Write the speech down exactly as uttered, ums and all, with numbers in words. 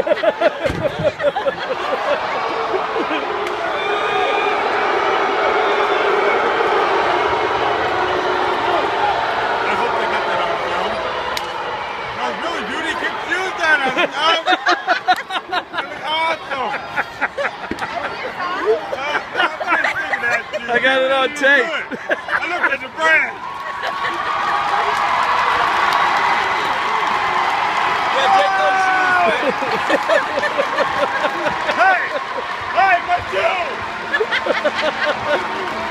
hope they got that on film. No, really, dude, he kicked shoes down. I was like, that was awesome. I got it on tape. I looked at the brand. Yeah, take those shoes, Hey! Hey, my shoe!